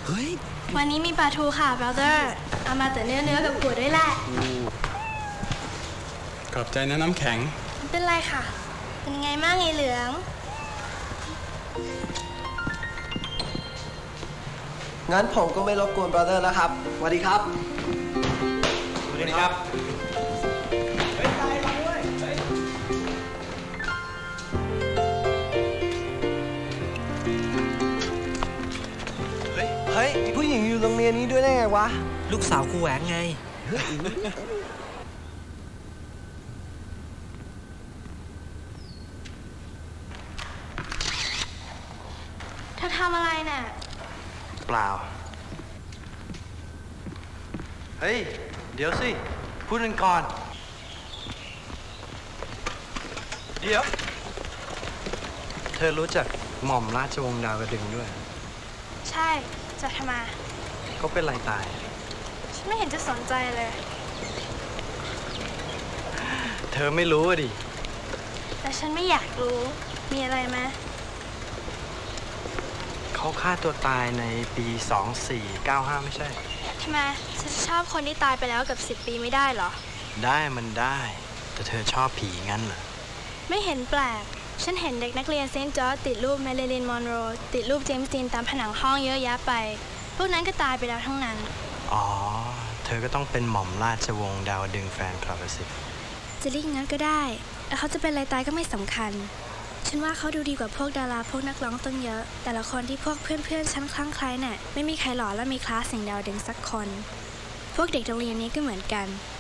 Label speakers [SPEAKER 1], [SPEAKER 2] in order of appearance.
[SPEAKER 1] เฮ้ย
[SPEAKER 2] วันนี้มีปลาทูค่ะ brother เอามาแต่เนื้อกับกัวด้วยแหละ
[SPEAKER 3] ขอบใจนะน้ำแข็ง
[SPEAKER 2] ไม่เป็นไรค่ะเป็นยังไงบ้างไอ้เหลือง
[SPEAKER 1] งั้นผมก็ไม่รบกวน brother แล้วครับสวัสดีครับ
[SPEAKER 3] สวัสดีครับ
[SPEAKER 1] เฮ้ยมีผู้หญิงอยู่โรงเรียนนี้ด้วยได้ไงวะ
[SPEAKER 4] ลูกสาวครูแหวงไง
[SPEAKER 2] เธอทำอะไรน่ะ
[SPEAKER 1] เปล่าเฮ้ยเดี๋ยวสิพูดกันก่อนเดี๋ยวเธอรู้จักหม่อมราชวงศ์ดาวกระดึงด้วย
[SPEAKER 2] ใช่จะทำไม
[SPEAKER 1] เขาเป็นไรตาย
[SPEAKER 2] ฉันไม่เห็นจะสนใจเลย
[SPEAKER 1] เธอไม่รู้ดิ
[SPEAKER 2] แต่ฉันไม่อยากรู้มีอะไรไหม
[SPEAKER 1] เขาฆ่าตัวตายในปี2495ไม่ใช่
[SPEAKER 2] ทำไมฉันชอบคนที่ตายไปแล้วกับ10 ปีไม่ได้เหรอ
[SPEAKER 1] ได้มันได้แต่เธอชอบผีงั้นเหรอ
[SPEAKER 2] ไม่เห็นแปลกฉันเห็นเด็กนักเรียนเซนต์จอร์จติดรูปแมริลีนมอนโรติดรูปเจมส์ดีนตามผนังห้องเยอะแยะไปพวกนั้นก็ตายไปแล้วทั้งนั้น
[SPEAKER 1] อ๋อเธอก็ต้องเป็นหม่อมราชวงศ์ดาวดึงแฟนคลับสิ
[SPEAKER 2] จะเรียกงั้นก็ได้แล้วเขาจะเป็นอะไรตายก็ไม่สำคัญฉันว่าเขาดูดีกว่าพวกดาราพวกนักร้องตั้งเยอะแต่ละคนที่พวกเพื่อนฉันคลั่งไคล้น่ะไม่มีใครหล่อและมีคลาสอย่างดาวดึงสักคนพวกเด็กโรงเรียนนี้ก็เหมือนกัน